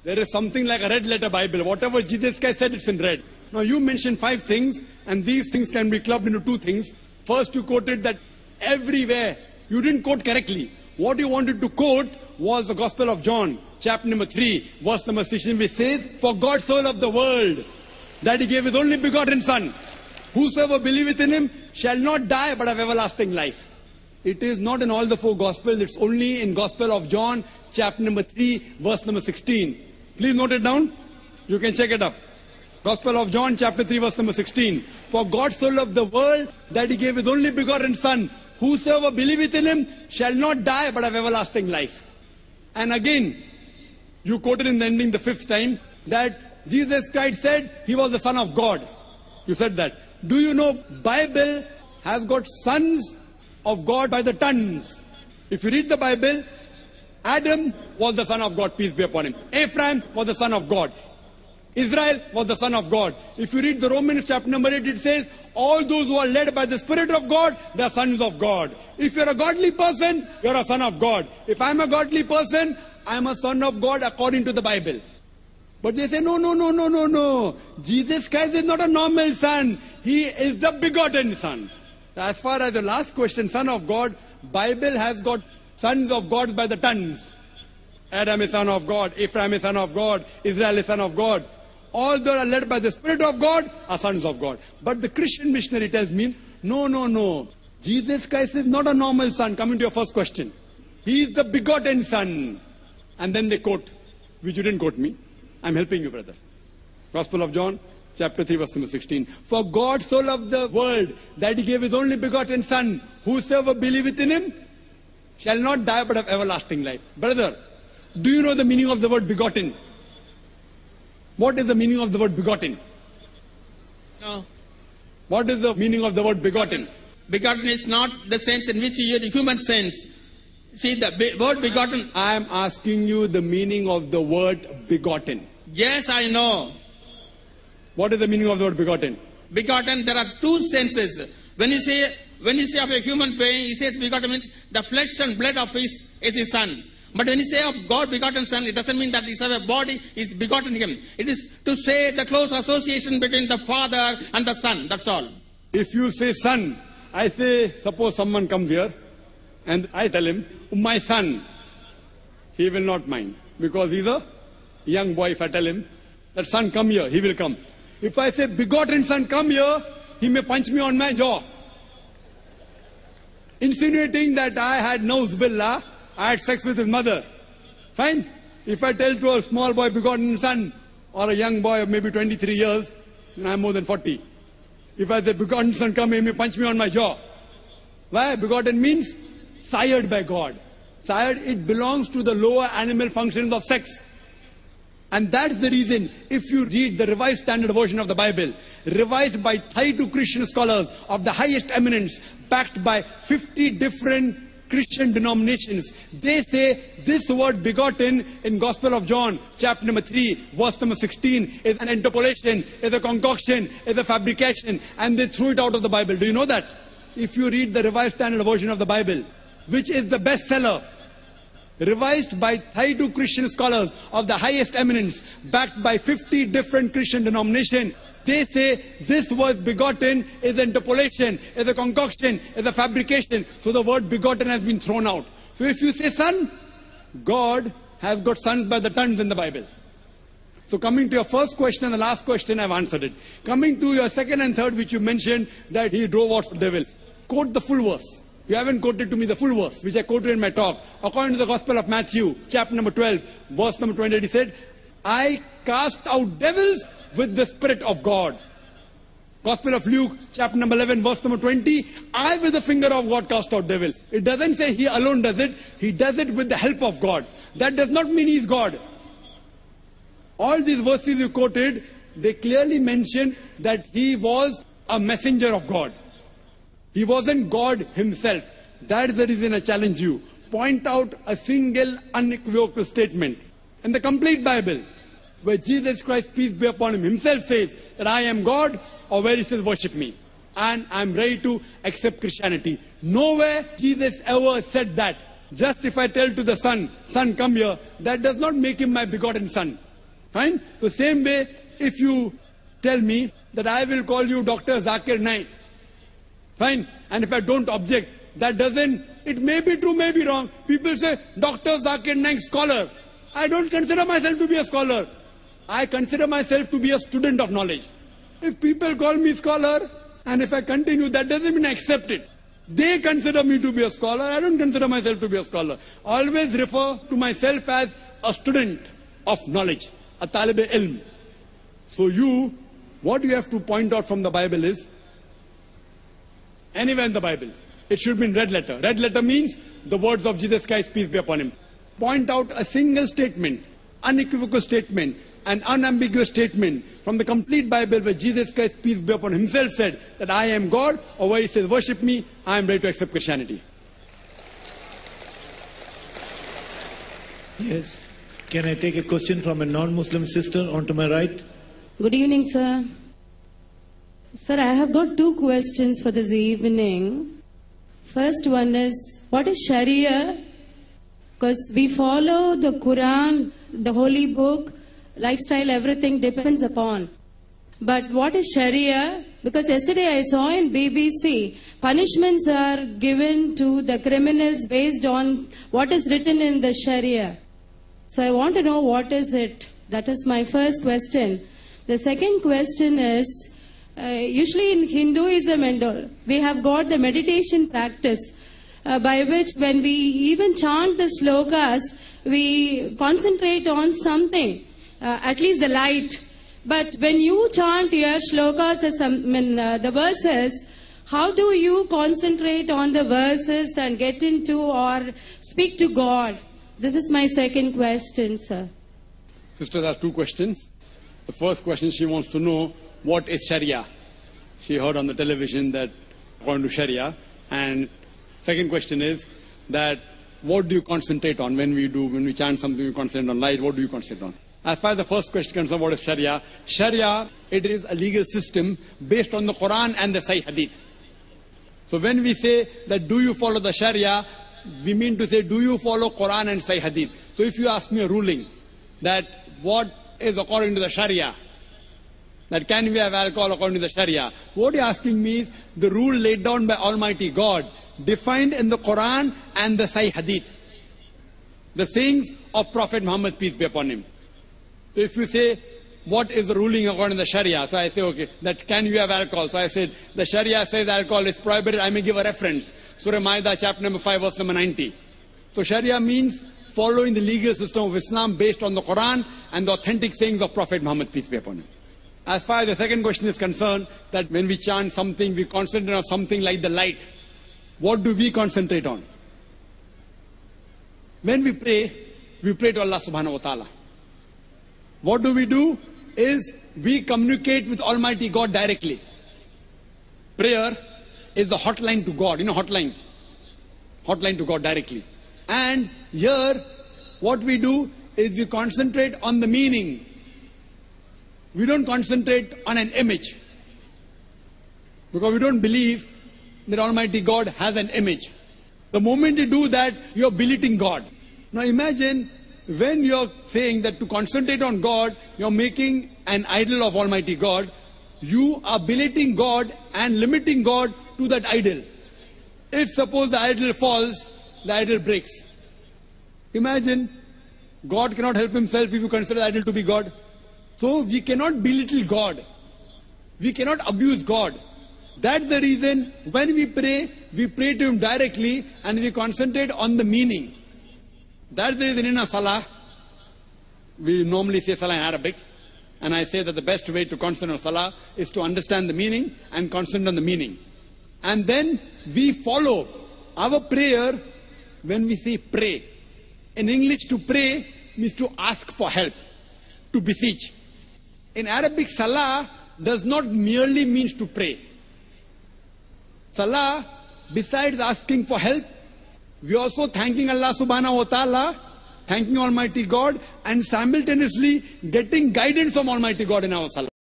there is something like a red letter Bible. Whatever Jesus Christ said, it's in red. Now you mentioned 5 things, and these things can be clubbed into 2 things. First, you quoted that everywhere. You didn't quote correctly. What you wanted to quote was the Gospel of John, chapter number 3, verse number 16, which says, "For God so loved the world, that he gave his only begotten Son. Whosoever believeth in him shall not die, but have everlasting life." It is not in all the 4 Gospels. It's only in Gospel of John, chapter number 3, verse number 16. Please note it down. You can check it up. Gospel of John, chapter 3, verse number 16. "For God so loved the world, that he gave his only begotten Son. Whosoever believeth in him shall not die, but have everlasting life." And again, you quoted in the ending the 5th time, that Jesus Christ said he was the Son of God. You said that. Do you know Bible has got sons of God by the tons? If you read the Bible, Adam was the son of God, peace be upon him. Ephraim was the son of God. Israel was the son of God. If you read the Romans chapter number 8, it says, all those who are led by the Spirit of God, they are sons of God. If you're a godly person, you're a son of God. If I'm a godly person, I'm a son of God according to the Bible. But they say, no. Jesus Christ is not a normal son. He is the begotten Son. As far as the last question, Son of God, Bible has got sons of God by the tons. Adam is son of God, Ephraim is son of God, Israel is son of God. All that are led by the Spirit of God are sons of God. But the Christian missionary tells me, no. Jesus Christ is not a normal son. Coming to your first question. He is the begotten Son. And then they quote, which you didn't quote me. I'm helping you, brother. Gospel of John, chapter 3, verse number 16. "For God so loved the world, that he gave his only begotten Son. Whosoever believeth in him shall not die, but have everlasting life." Brother, do you know the meaning of the word begotten? What is the meaning of the word begotten? No. What is the meaning of the word begotten? Begotten is not the sense in which you use human sense. See, the word begotten. I am asking you the meaning of the word begotten. Yes, I know. What is the meaning of the word begotten? Begotten, there are 2 senses. When you say of a human being, he says begotten means the flesh and blood of his son. But when you say of God begotten Son, it doesn't mean that he has a body, is begotten him. It is to say the close association between the Father and the Son. That's all. If you say son, I say, suppose someone comes here and I tell him, my son, he will not mind. Because he's a young boy. If I tell him, that son come here, he will come. If I say begotten Son come here, he may punch me on my jaw. Insinuating that I had Nauzubillah, I had sex with his mother. Fine. If I tell to a small boy begotten son, or a young boy of maybe 23 years, and I'm more than 40. If I say begotten Son come, he may punch me on my jaw. Why? Begotten means sired by God. Sired, it belongs to the lower animal functions of sex. And that's the reason, if you read the Revised Standard Version of the Bible, revised by 32 Christian scholars of the highest eminence, backed by 50 different Christian denominations, they say this word begotten in Gospel of John, chapter number 3, verse number 16, is an interpolation, is a concoction, is a fabrication, and they threw it out of the Bible. Do you know that? If you read the Revised Standard Version of the Bible, which is the bestseller, revised by 32 Christian scholars of the highest eminence, backed by 50 different Christian denominations, they say this word begotten is an interpolation, is a concoction, is a fabrication. So the word begotten has been thrown out. So if you say son, God has got sons by the tons in the Bible. So coming to your first question and the last question, I've answered it. Coming to your second and third, which you mentioned, that he drove out the devils. Quote the full verse. You haven't quoted to me the full verse, which I quoted in my talk. According to the Gospel of Matthew, chapter number 12, verse number 28, he said, I cast out devils with the Spirit of God. Gospel of Luke, chapter number 11, verse number 20, I with the finger of God cast out devils. It doesn't say he alone does it. He does it with the help of God. That does not mean he's God. All these verses you quoted, they clearly mention that he was a messenger of God. He wasn't God himself. That is the reason I challenge you. Point out a single unequivocal statement in the complete Bible where Jesus Christ, peace be upon him, himself says that I am God, or where he says worship me. And I'm ready to accept Christianity. Nowhere Jesus ever said that. Just if I tell to the son, son come here, that does not make him my begotten son. Fine? The same way, if you tell me that I will call you Dr. Zakir Naik, fine, and if I don't object, that doesn't, it may be true, may be wrong. People say, Dr. Zakir Naik, scholar. I don't consider myself to be a scholar. I consider myself to be a student of knowledge. If people call me scholar, and if I continue, that doesn't mean I accept it. They consider me to be a scholar, I don't consider myself to be a scholar. Always refer to myself as a student of knowledge, a talib ilm. So what you have to point out from the Bible is, anywhere in the Bible, it should be in red letter. Red letter means the words of Jesus Christ, peace be upon him. Point out a single statement, unequivocal statement, an unambiguous statement from the complete Bible where Jesus Christ, peace be upon him, himself said that I am God, or where he says, worship me, I am ready to accept Christianity. Yes. Can I take a question from a non-Muslim sister on to my right? Good evening, sir. Sir, I have got two questions for this evening. First one is, what is Sharia? Because we follow the Quran, the holy book, lifestyle, everything depends upon. But what is Sharia? Because yesterday I saw in BBC, punishments are given to the criminals based on what is written in the Sharia. So I want to know what is it. That is my first question. The second question is, usually in Hinduism and all, we have got the meditation practice by which when we even chant the slokas, we concentrate on something, at least the light. But when you chant your shlokas, the verses, how do you concentrate on the verses and get into or speak to God? This is my second question, sir. Sister has two questions. The first question, she wants to know, what is Sharia? She heard on the television that according to Sharia. And second question is that what do you concentrate on when we chant something, we concentrate on light, what do you concentrate on? As far as the first question concerns, what is Sharia? Sharia, it is a legal system based on the Quran and the Sahih Hadith. So when we say that do you follow the Sharia, we mean to say do you follow Quran and Sahih Hadith. So if you ask me a ruling that what is according to the Sharia, that can we have alcohol according to the Sharia, what you're asking me is the rule laid down by Almighty God, defined in the Quran and the Sahih Hadith, the sayings of Prophet Muhammad, peace be upon him. So if you say, what is the ruling according to the Sharia? So I say, okay, that can you have alcohol? So I said, the Sharia says alcohol is prohibited. I may give a reference. Surah Ma'idah, chapter number 5, verse number 90. So Sharia means following the legal system of Islam based on the Quran and the authentic sayings of Prophet Muhammad, peace be upon him. As far as the second question is concerned, that when we chant something, we concentrate on something like the light. What do we concentrate on? When we pray to Allah subhanahu wa ta'ala. What do? Is we communicate with Almighty God directly. Prayer is a hotline to God. You know, hotline to God directly. And here, what we do is we concentrate on the meaning. We don't concentrate on an image. Because we don't believe that Almighty God has an image. The moment you do that, you're belittling God. Now imagine, when you're saying that to concentrate on God, you're making an idol of Almighty God, you are belittling God and limiting God to that idol. If suppose the idol falls, the idol breaks. Imagine, God cannot help himself if you consider the idol to be God. So we cannot belittle God. We cannot abuse God. That's the reason when we pray to him directly and we concentrate on the meaning. That's the reason in a salah, we normally say salah in Arabic, and I say that the best way to concentrate on salah is to understand the meaning and concentrate on the meaning. And then we follow our prayer when we say pray. In English, to pray means to ask for help, to beseech. In Arabic, salah does not merely means to pray. Salah, besides asking for help, we are also thanking Allah subhanahu wa ta'ala, thanking Almighty God, and simultaneously getting guidance from Almighty God in our salah.